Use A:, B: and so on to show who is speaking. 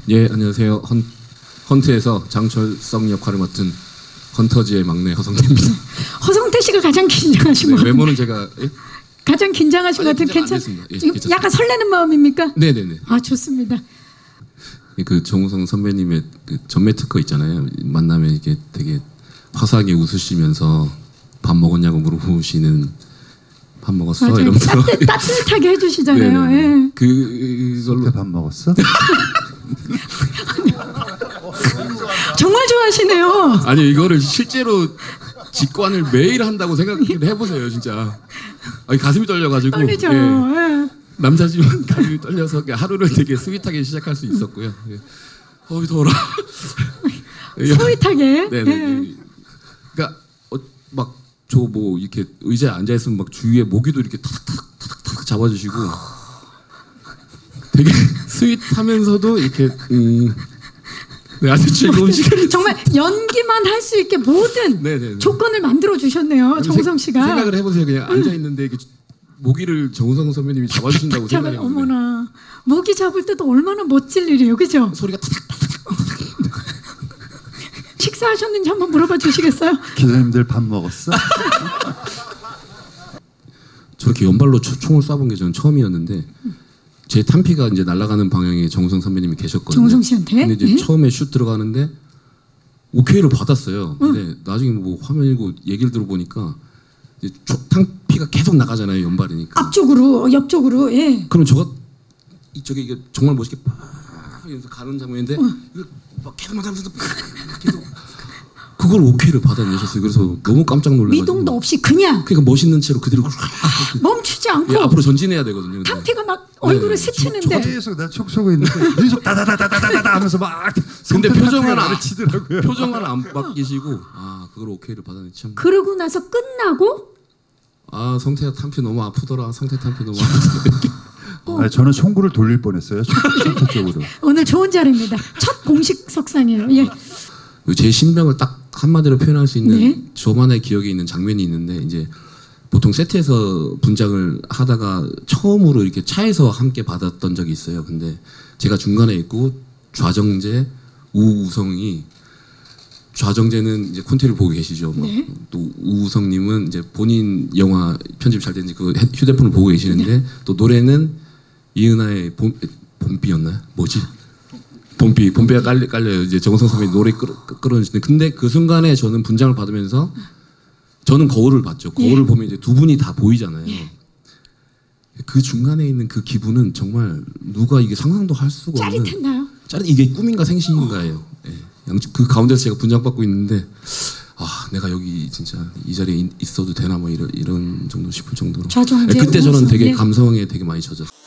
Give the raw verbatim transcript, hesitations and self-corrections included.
A: 예, 안녕하세요. 헌, 헌트에서 장철성 역할을 맡은 헌터즈의 막내 허성태입니다.
B: 허성태 씨가 가장 긴장하신 것
A: 네, 외모는 제가 예?
B: 가장 긴장하신 것 같은 괜찮.
A: 예,
B: 지금
A: 괜찮습니다.
B: 약간 설레는 마음입니까?
A: 네네네.
B: 아 좋습니다.
A: 그 정우성 선배님의 그 전매 특허 있잖아요. 만나면 이게 되게 화사하게 웃으시면서 밥 먹었냐고 물어보시는 밥 먹었어
B: 맞아요.
A: 이러면서
B: 따뜻, 따뜻하게 해주시잖아요. 예.
A: 그걸로
C: 밥 먹었어?
B: 정말 좋아하시네요.
A: 아니 이거를 실제로 직관을 매일 한다고 생각해보세요 진짜. 아니, 가슴이 떨려가지고
B: 떨리죠.
A: 예.
B: 예.
A: 남자지만 가슴이 떨려서 하루를 되게 스윗하게 시작할 수 있었고요. 예. 어이 더워라.
B: 스윗하게.
A: 네네.
B: 예.
A: 그러니까 어, 막 저 뭐 이렇게 의자에 앉아 있으면 막 주위에 모기도 이렇게 타닥타닥 타닥타닥 잡아주시고 되게 스윗하면서도 이렇게 음, 네, 아주 즐거운 시간.
B: 정말 연기만 할 수 있게 모든
A: 네네네.
B: 조건을 만들어 주셨네요. 정우성 씨가.
A: 생각을 해보세요. 그냥 앉아 있는데 이게 모기를 정우성 선배님이 잡아주신다고 생각해요.
B: 어머나 모기 잡을 때도 얼마나 멋질 일이에요, 그죠?
A: 소리가 타닥타닥.
B: 식사하셨는지 한번 물어봐 주시겠어요?
C: 기자님들 밥 먹었어?
A: 저렇게 연발로 초, 총을 쏴본 게 저는 처음이었는데 제 탄피가 이제 날아가는 방향에 정우성 선배님이 계셨거든요.
B: 정우성 씨한테?
A: 근데 이제
B: 네?
A: 처음에 슛 들어가는데 오케이를 받았어요. 근데 응. 나중에 뭐 화면이고 얘기를 들어보니까 이제 초, 탄피가 계속 나가잖아요. 연발이니까.
B: 앞쪽으로, 옆쪽으로. 예.
A: 그럼 저거 이쪽에 이게 정말 멋있게 팍 이러면서 가는 장면인데 응. 이거 막 계속 맞으면서 계속 그걸 오케이를 받아내셨어요. 그래서 너무 깜짝 놀라가지고
B: 미동도 없이 그냥
A: 그러니까 멋있는 채로 그대로
B: 멈추지 않고
A: 예, 앞으로 전진해야 되거든요.
B: 탄피가 막 얼굴을
A: 네.
B: 스치는데
C: 계속 나 촉 쏘고 있는데 계속 다다다다다다다 하면서 막
A: 근데 표정 하나
C: 안 치더라고요.
A: 표정 하나 안 바뀌시고 아 그걸 오케이를 받아내 참.
B: 그러고 나서 끝나고
A: 아 성태야 탄피 너무 아프더라. 성태 탄피 너무 아프더라.
C: 어. 아니, 저는 총구를 돌릴 뻔했어요. 촉 쪽으로.
B: 오늘 좋은 자리입니다. 첫 공식 석상이에요. 예.
A: 제 신병을 딱 한마디로 표현할 수 있는
B: 네.
A: 저만의 기억에 있는 장면이 있는데 이제 보통 세트에서 분장을 하다가 처음으로 이렇게 차에서 함께 받았던 적이 있어요. 근데 제가 중간에 있고 좌정재, 우우성이 좌정재는 이제 콘테를 보고 계시죠.
B: 네.
A: 또 우우성님은 이제 본인 영화 편집 잘 된지 그 휴대폰을 보고 계시는데 네. 또 노래는 이은하의 봄, 봄비였나요? 뭐지? 봄비, 봄비가 깔려, 깔려요. 이제 정우성 선배님 노래 끌어, 끌어주시는데 근데 그 순간에 저는 분장을 받으면서 저는 거울을 봤죠. 거울을 예. 보면 이제 두 분이 다 보이잖아요. 예. 그 중간에 있는 그 기분은 정말 누가 이게 상상도 할 수가 없는.
B: 짜릿했나요?
A: 짜릿 이게 꿈인가 생신인가예요. 예. 양쪽 그 가운데서 제가 분장받고 있는데 아 내가 여기 진짜 이 자리에 있어도 되나 뭐 이런 이런 정도 싶을 정도로.
B: 좌정재,
A: 예, 그때 저는
B: 우성,
A: 되게
B: 예.
A: 감성에 되게 많이 젖었어요.